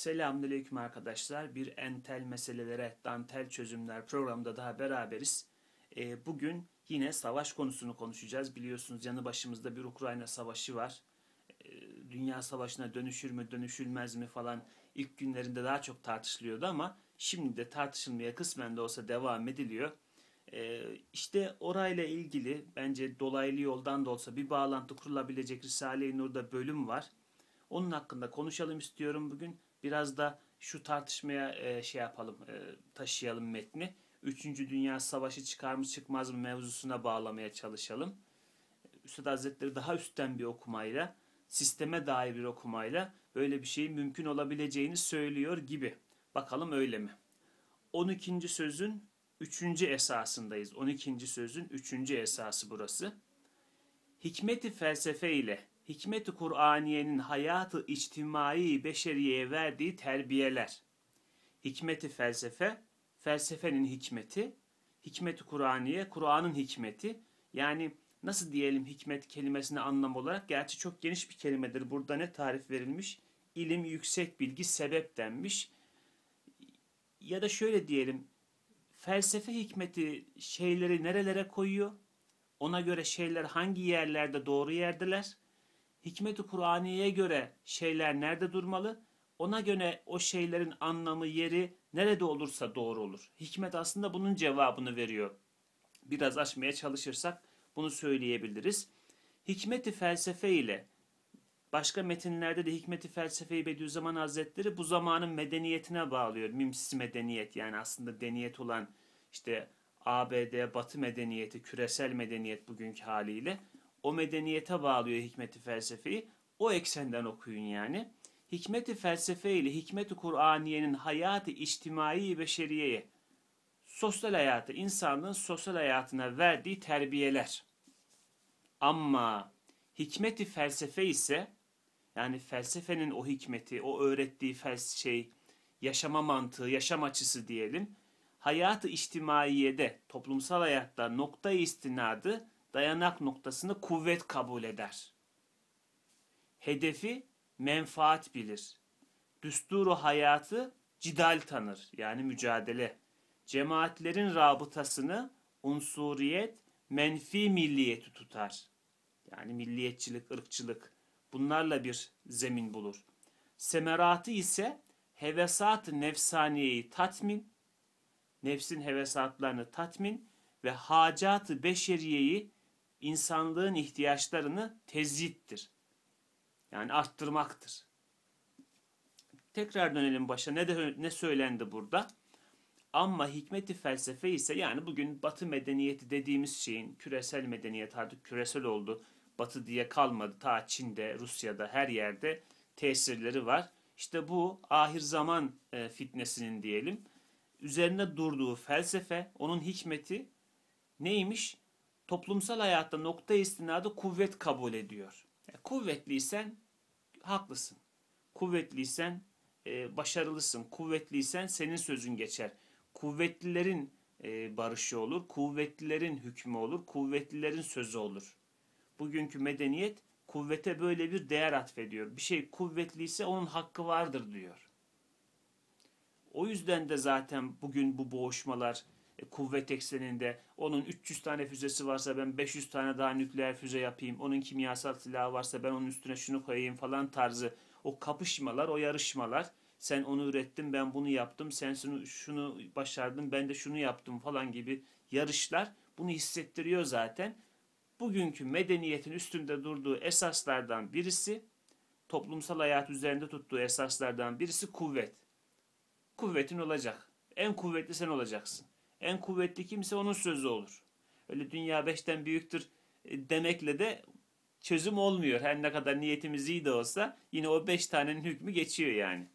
Selamünaleyküm arkadaşlar. Bir entel meselelere dantel çözümler programında daha beraberiz. Bugün yine savaş konusunu konuşacağız. Biliyorsunuz yanı başımızda bir Ukrayna savaşı var. Dünya savaşına dönüşür mü dönüşülmez mi falan ilk günlerinde daha çok tartışılıyordu ama şimdi de tartışılmaya kısmen de olsa devam ediliyor. İşte orayla ilgili bence dolaylı yoldan da olsa bir bağlantı kurulabilecek Risale-i Nur'da bölüm var. Onun hakkında konuşalım istiyorum bugün. Biraz da şu tartışmaya taşıyalım metni. Üçüncü Dünya Savaşı çıkar mı çıkmaz mı mevzusuna bağlamaya çalışalım. Üstad Hazretleri daha üstten bir okumayla, sisteme dair bir okumayla böyle bir şeyin mümkün olabileceğini söylüyor gibi. Bakalım öyle mi? 12. sözün 3. esasındayız. 12. sözün 3. esası burası. Hikmet-i felsefe ile hikmet-i Kur'aniyenin hayatı içtimai beşeriyeye verdiği terbiyeler. Hikmet-i felsefe, felsefenin hikmeti, hikmet-i Kur'aniye, Kur'an'ın hikmeti. Yani nasıl diyelim hikmet kelimesine anlam olarak? Gerçi çok geniş bir kelimedir. Burada ne tarif verilmiş? İlim, yüksek bilgi, sebep denmiş. Ya da şöyle diyelim, felsefe hikmeti şeyleri nerelere koyuyor? Ona göre şeyler hangi yerlerde doğru yerdeler? Hikmet-i Kur'aniye'ye göre şeyler nerede durmalı? Ona göre o şeylerin anlamı, yeri nerede olursa doğru olur. Hikmet aslında bunun cevabını veriyor. Biraz açmaya çalışırsak bunu söyleyebiliriz. Hikmet-i felsefe ile başka metinlerde de hikmet-i felsefeyi Bediüzzaman Hazretleri bu zamanın medeniyetine bağlıyor. Mimsiz medeniyet, yani aslında deniyet olan işte ABD, Batı medeniyeti, küresel medeniyet bugünkü haliyle o medeniyete bağlıyor hikmet-i felsefeyi. O eksenden okuyun yani. Hikmet-i felsefe ile hikmet-i Kur'aniyenin hayatı içtimai beşeriyeye, sosyal hayatı, insanlığın sosyal hayatına verdiği terbiyeler. Ama hikmet-i felsefe ise, yani felsefenin o hikmeti, o öğrettiği yaşama mantığı, yaşam açısı diyelim, hayat-ı içtimaiyede, toplumsal hayatta nokta-i istinadı, dayanak noktasını kuvvet kabul eder. Hedefi menfaat bilir. Düsturu hayatı cidal tanır, yani mücadele. Cemaatlerin rabıtasını unsuriyet, menfi milliyeti tutar. Yani milliyetçilik, ırkçılık bunlarla bir zemin bulur. Semeratı ise hevesat-ı nefsaniyeyi tatmin, nefsin hevesatlarını tatmin ve hacat-ı beşeriyeyi, insanlığın ihtiyaçlarını tezyittir. Yani arttırmaktır. Tekrar dönelim başa. Ne söylendi burada? Ama hikmet-i felsefe ise, yani bugün Batı medeniyeti dediğimiz şeyin, küresel medeniyet artık küresel oldu. Batı diye kalmadı. Ta Çin'de, Rusya'da, her yerde tesirleri var. İşte bu ahir zaman fitnesinin diyelim üzerine durduğu felsefe, onun hikmeti neymiş? Toplumsal hayatta nokta istinadı kuvvet kabul ediyor. Yani kuvvetliysen haklısın. Kuvvetliysen başarılısın. Kuvvetliysen senin sözün geçer. Kuvvetlilerin barışı olur. Kuvvetlilerin hükmü olur. Kuvvetlilerin sözü olur. Bugünkü medeniyet kuvvete böyle bir değer atfediyor. Bir şey kuvvetliyse onun hakkı vardır diyor. O yüzden de zaten bugün bu boğuşmalar kuvvet ekseninde, onun 300 tane füzesi varsa ben 500 tane daha nükleer füze yapayım, onun kimyasal silahı varsa ben onun üstüne şunu koyayım falan tarzı o kapışmalar, o yarışmalar, sen onu ürettin ben bunu yaptım, sen şunu başardın ben de şunu yaptım falan gibi yarışlar bunu hissettiriyor zaten. Bugünkü medeniyetin üstünde durduğu esaslardan birisi, toplumsal hayat üzerinde tuttuğu esaslardan birisi kuvvet. Kuvvetin olacak. En kuvvetli sen olacaksın. En kuvvetli kimse onun sözü olur. Öyle dünya beşten büyüktür demekle de çözüm olmuyor. Her ne kadar niyetimiz iyi de olsa yine o 5 tanenin hükmü geçiyor yani.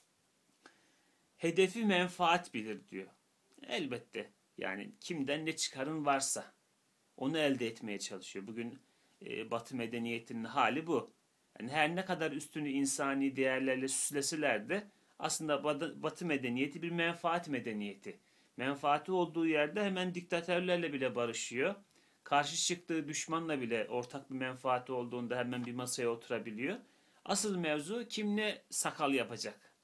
Hedefi menfaat bilir diyor. Elbette yani kimden ne çıkarın varsa onu elde etmeye çalışıyor. Bugün Batı medeniyetinin hali bu. Yani her ne kadar üstünü insani değerlerle süsleseler de aslında Batı medeniyeti bir menfaat medeniyeti. Menfaati olduğu yerde hemen diktatörlerle bile barışıyor. Karşı çıktığı düşmanla bile ortak bir menfaati olduğunda hemen bir masaya oturabiliyor. Asıl mevzu kim ne sakal yapacak.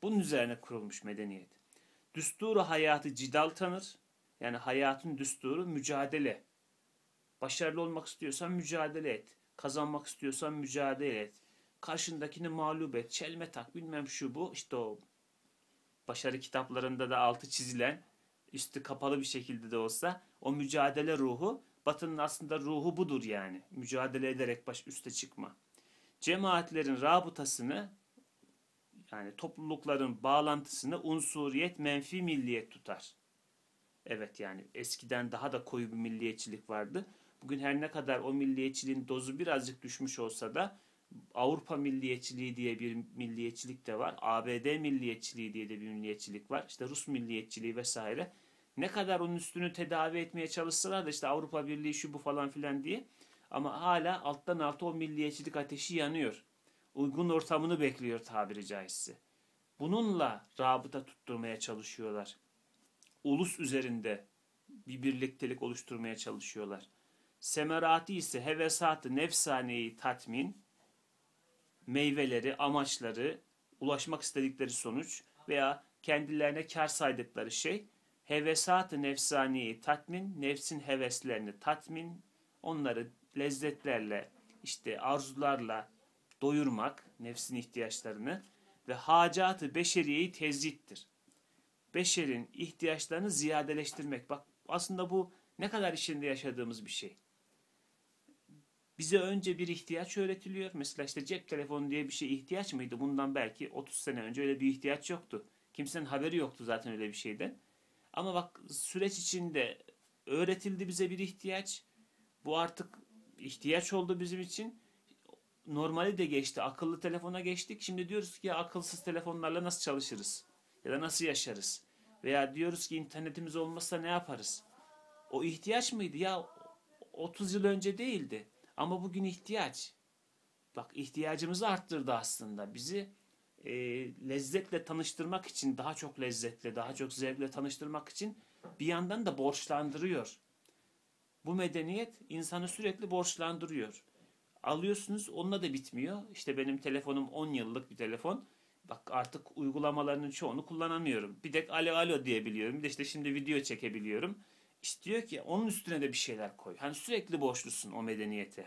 Bunun üzerine kurulmuş medeniyet. Düsturu hayatı cidal tanır. Yani hayatın düsturu mücadele. Başarılı olmak istiyorsan mücadele et. Kazanmak istiyorsan mücadele et. Karşındakini mağlup et. Çelme tak bilmem şu bu. İşte o başarı kitaplarında da altı çizilen, üstü kapalı bir şekilde de olsa o mücadele ruhu, Batı'nın aslında ruhu budur yani. Mücadele ederek üste çıkma. Cemaatlerin rabıtasını, yani toplulukların bağlantısını unsuriyet, menfi milliyet tutar. Evet, yani eskiden daha da koyu bir milliyetçilik vardı. Bugün her ne kadar o milliyetçiliğin dozu birazcık düşmüş olsa da Avrupa milliyetçiliği diye bir milliyetçilik de var. ABD milliyetçiliği diye de bir milliyetçilik var. İşte Rus milliyetçiliği vesaire. Ne kadar onun üstünü tedavi etmeye çalışsalar da işte Avrupa Birliği şu bu falan filan diye. Ama hala alttan alta o milliyetçilik ateşi yanıyor. Uygun ortamını bekliyor tabiri caizse. Bununla rabıta tutturmaya çalışıyorlar. Ulus üzerinde bir birliktelik oluşturmaya çalışıyorlar. Semerati ise hevesatı nefsaneyi tatmin, meyveleri, amaçları, ulaşmak istedikleri sonuç veya kendilerine kar saydıkları şey, hevesat-ı nefsaniyeyi tatmin, nefsin heveslerini tatmin, onları lezzetlerle, işte arzularla doyurmak, nefsin ihtiyaçlarını ve hacat-ı beşeriyeyi tezittir. Beşerin ihtiyaçlarını ziyadeleştirmek. Bak aslında bu ne kadar içinde yaşadığımız bir şey. Bize önce bir ihtiyaç öğretiliyor. Mesela işte cep telefonu diye bir şey ihtiyaç mıydı? Bundan belki 30 sene önce öyle bir ihtiyaç yoktu. Kimsenin haberi yoktu zaten öyle bir şeyden. Ama bak süreç içinde öğretildi bize bir ihtiyaç. Bu artık ihtiyaç oldu bizim için. Normali de geçti. Akıllı telefona geçtik. Şimdi diyoruz ki ya akılsız telefonlarla nasıl çalışırız? Ya da nasıl yaşarız? Veya diyoruz ki internetimiz olmazsa ne yaparız? O ihtiyaç mıydı? Ya 30 yıl önce değildi. Ama bugün ihtiyaç. Bak ihtiyacımızı arttırdı aslında. Bizi lezzetle tanıştırmak için, daha çok lezzetle, daha çok zevkle tanıştırmak için bir yandan da borçlandırıyor. Bu medeniyet insanı sürekli borçlandırıyor. Alıyorsunuz, onunla da bitmiyor. İşte benim telefonum 10 yıllık bir telefon. Bak artık uygulamalarının çoğunu kullanamıyorum. Bir tek alo alo diyebiliyorum. Bir de işte şimdi video çekebiliyorum. İstiyor ki onun üstüne de bir şeyler koy. Hani sürekli borçlusun o medeniyete.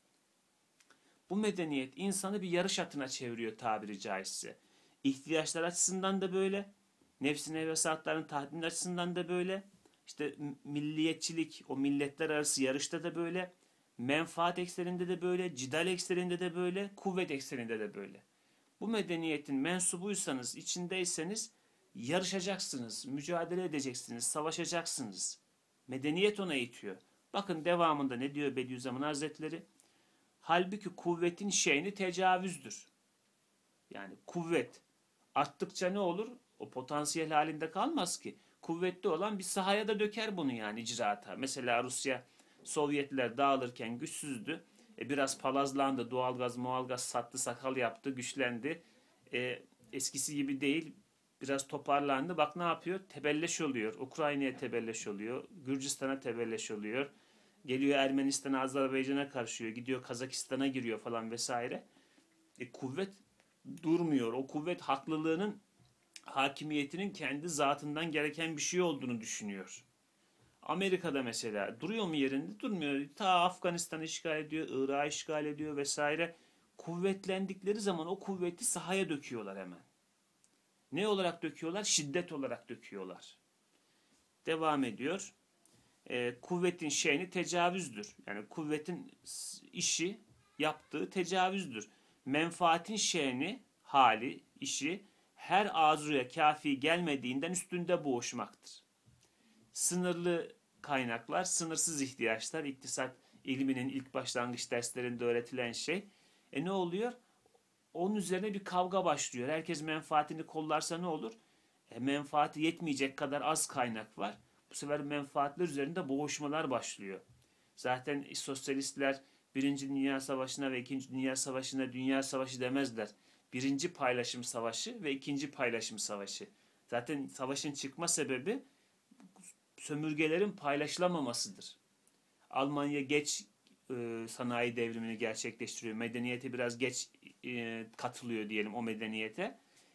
Bu medeniyet insanı bir yarış atına çeviriyor tabiri caizse. İhtiyaçlar açısından da böyle. Nefsin hevesatlarının tatmin açısından da böyle. İşte milliyetçilik, o milletler arası yarışta da böyle. Menfaat ekseninde de böyle. Cidal ekseninde de böyle. Kuvvet ekseninde de böyle. Bu medeniyetin mensubuysanız, içindeyseniz yarışacaksınız, mücadele edeceksiniz, savaşacaksınız. Medeniyet ona itiyor. Bakın devamında ne diyor Bediüzzaman Hazretleri? Halbuki kuvvetin şeyini tecavüzdür. Yani kuvvet arttıkça ne olur? O potansiyel halinde kalmaz ki. Kuvvetli olan bir sahaya da döker bunu yani icraata. Mesela Rusya, Sovyetler dağılırken güçsüzdü. Biraz palazlandı, doğalgaz sattı, sakal yaptı, güçlendi. Eskisi gibi değil, biraz toparlandı. Bak ne yapıyor? Tebelleş oluyor. Ukrayna'ya tebelleş oluyor. Gürcistan'a tebelleş oluyor. Geliyor Ermenistan'a, Azerbaycan'a karışıyor. Gidiyor Kazakistan'a giriyor falan vesaire. Kuvvet durmuyor. O kuvvet haklılığının, hakimiyetinin kendi zatından gereken bir şey olduğunu düşünüyor. Amerika'da mesela duruyor mu yerinde? Durmuyor. Ta Afganistan'ı işgal ediyor, Irak'ı işgal ediyor vesaire. Kuvvetlendikleri zaman o kuvveti sahaya döküyorlar hemen. Ne olarak döküyorlar? Şiddet olarak döküyorlar. Devam ediyor. Kuvvetin şeyini tecavüzdür. Yani kuvvetin işi, yaptığı tecavüzdür. Menfaatin şeyini, hali, işi her arzuya kafi gelmediğinden üstünde boğuşmaktır. Sınırlı kaynaklar, sınırsız ihtiyaçlar, iktisat ilminin ilk başlangıç derslerinde öğretilen şey. Ne oluyor? Onun üzerine bir kavga başlıyor. Herkes menfaatini kollarsa ne olur? Menfaati yetmeyecek kadar az kaynak var. Bu sefer menfaatler üzerinde boğuşmalar başlıyor. Zaten sosyalistler Birinci Dünya Savaşı'na ve İkinci Dünya Savaşı'na Dünya Savaşı demezler. Birinci paylaşım savaşı ve ikinci paylaşım savaşı. Zaten savaşın çıkma sebebi sömürgelerin paylaşılamamasıdır. Almanya geç sanayi devrimini gerçekleştiriyor. Medeniyete biraz geç katılıyor diyelim o medeniyete.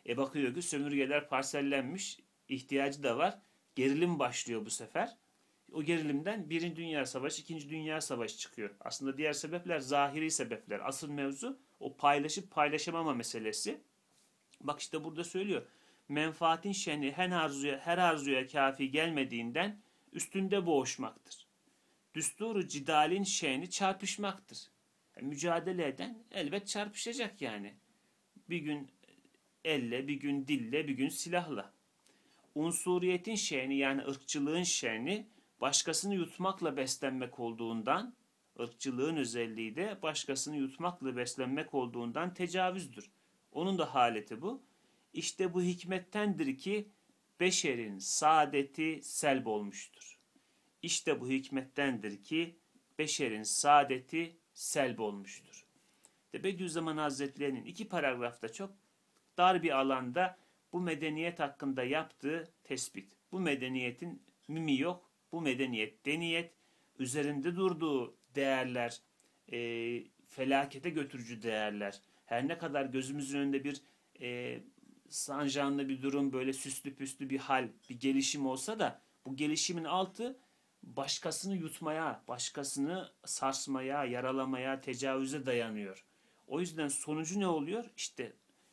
Bakıyor ki sömürgeler parsellenmiş, ihtiyacı da var. Gerilim başlıyor bu sefer. O gerilimden Birinci Dünya Savaşı, İkinci Dünya Savaşı çıkıyor. Aslında diğer sebepler zahiri sebepler. Asıl mevzu o paylaşıp paylaşamama meselesi. Bak işte burada söylüyor. Menfaatin şeni her arzuya kafi gelmediğinden üstünde boğuşmaktır. Düsturu cidalin şeni çarpışmaktır. Mücadele eden elbet çarpışacak yani. Bir gün elle, bir gün dille, bir gün silahla. Unsuriyetin şeni yani ırkçılığın şeni başkasını yutmakla beslenmek olduğundan, ırkçılığın özelliği de başkasını yutmakla beslenmek olduğundan tecavüzdür. Onun da haleti bu. İşte bu hikmettendir ki beşerin saadeti selb olmuştur. İşte bu hikmettendir ki beşerin saadeti selb olmuştur. Bediüzzaman Hazretleri'nin 2 paragrafta çok dar bir alanda bu medeniyet hakkında yaptığı tespit. Bu medeniyetin mimi yok. Bu medeniyet deniyet. Üzerinde durduğu değerler, felakete götürücü değerler. Her ne kadar gözümüzün önünde bir sanjanlı bir durum, böyle süslü püslü bir hal, bir gelişim olsa da bu gelişimin altı başkasını yutmaya, başkasını sarsmaya, yaralamaya, tecavüze dayanıyor. O yüzden sonucu ne oluyor? İşte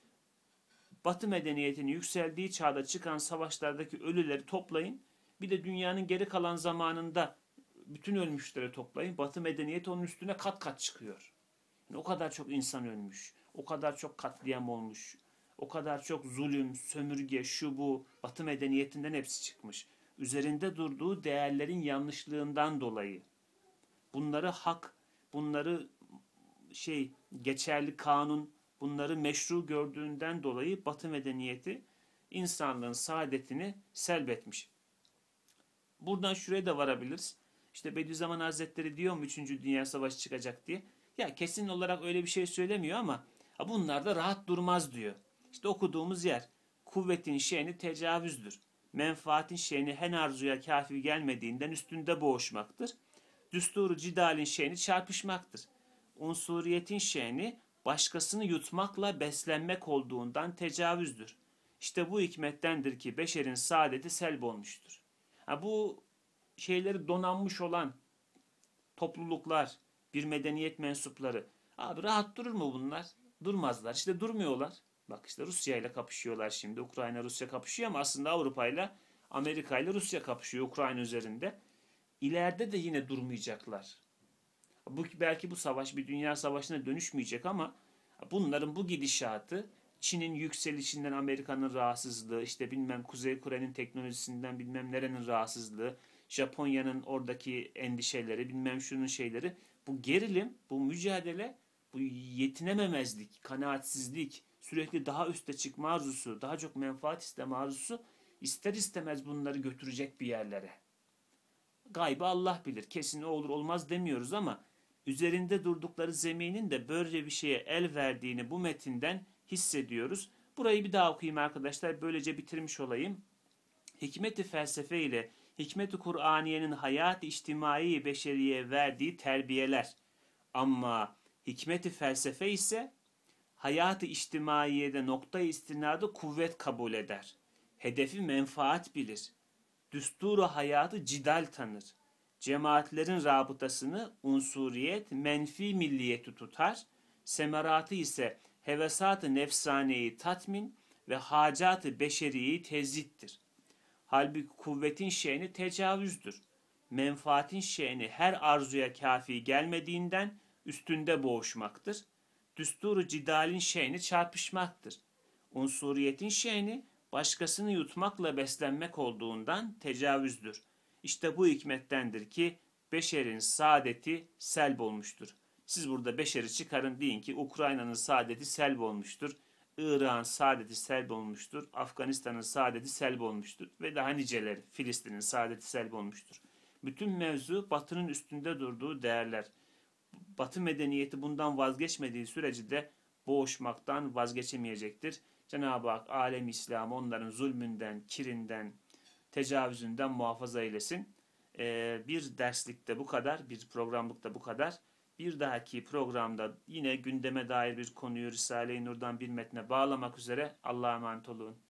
Batı medeniyetinin yükseldiği çağda çıkan savaşlardaki ölüleri toplayın. Bir de dünyanın geri kalan zamanında bütün ölmüşleri toplayın. Batı medeniyeti onun üstüne kat kat çıkıyor. Yani o kadar çok insan ölmüş. O kadar çok katliam olmuş. O kadar çok zulüm, sömürge, şu bu. Batı medeniyetinden hepsi çıkmış. Üzerinde durduğu değerlerin yanlışlığından dolayı. Bunları hak, bunları geçerli kanun, bunları meşru gördüğünden dolayı Batı medeniyeti insanlığın saadetini selbetmiş. Buradan şuraya da varabiliriz. İşte Bediüzzaman Hazretleri diyor mu 3. Dünya Savaşı çıkacak diye. Ya kesin olarak öyle bir şey söylemiyor ama bunlar da rahat durmaz diyor. İşte okuduğumuz yer. Kuvvetin şeni tecavüzdür. Menfaatin şeni hen arzuya kafi gelmediğinden üstünde boğuşmaktır. Düsturu cidalin şeni çarpışmaktır. Unsuriyetin şeni başkasını yutmakla beslenmek olduğundan tecavüzdür. İşte bu hikmettendir ki beşerin saadeti selb olmuştur. Bu şeyleri donanmış olan topluluklar, bir medeniyet mensupları. Abi rahat durur mu bunlar? Durmazlar. İşte durmuyorlar. Bak işte Rusya ile kapışıyorlar şimdi. Ukrayna Rusya kapışıyor ama aslında Avrupa ile Amerika ile Rusya kapışıyor Ukrayna üzerinde. İleride de yine durmayacaklar. Belki bu savaş bir dünya savaşına dönüşmeyecek ama bunların bu gidişatı Çin'in yükselişinden Amerika'nın rahatsızlığı, işte bilmem Kuzey Kore'nin teknolojisinden bilmem nerenin rahatsızlığı, Japonya'nın oradaki endişeleri, bilmem şunun şeyleri, bu gerilim, bu mücadele, bu yetinememezlik, kanaatsizlik, sürekli daha üste çıkma arzusu, daha çok menfaat isteme arzusu ister istemez bunları götürecek bir yerlere. Gaybı Allah bilir. Kesin o olur olmaz demiyoruz ama üzerinde durdukları zeminin de böyle bir şeye el verdiğini bu metinden hissediyoruz. Burayı bir daha okuyayım arkadaşlar. Böylece bitirmiş olayım. Hikmet-i felsefe ile Hikmet-i Kur'aniye'nin hayat-ı içtimai beşeriye verdiği terbiyeler. Ama hikmet-i felsefe ise hayat-ı içtimaiyede nokta-i istinadı kuvvet kabul eder. Hedefi menfaat bilir. Düsturu hayatı cidal tanır. Cemaatlerin rabıtasını unsuriyet, menfi milliyeti tutar. Semeratı ise hevesat-ı nefsaneyi tatmin ve hacat-ı beşeriyeyi tezyittir. Halbuki kuvvetin şe'ni tecavüzdür. Menfaatin şe'ni her arzuya kafi gelmediğinden üstünde boğuşmaktır. Düsturu cidalin şe'ni çarpışmaktır. Unsuriyetin şe'ni başkasını yutmakla beslenmek olduğundan tecavüzdür. İşte bu hikmettendir ki beşerin saadeti selb olmuştur. Siz burada beşeri çıkarın, deyin ki Ukrayna'nın saadeti selb olmuştur. Irak'ın saadeti selb olmuştur. Afganistan'ın saadeti selb olmuştur. Ve daha niceleri, Filistin'in saadeti selb olmuştur. Bütün mevzu Batı'nın üstünde durduğu değerler. Batı medeniyeti bundan vazgeçmediği sürece de boğuşmaktan vazgeçemeyecektir. Cenab-ı Hak alem İslam onların zulmünden, kirinden, tecavüzünden muhafaza eylesin. Bir derslikte bu kadar, bir programlıkta bu kadar. Bir dahaki programda yine gündeme dair bir konuyu Risale-i Nur'dan bir metne bağlamak üzere Allah'a emanet olun.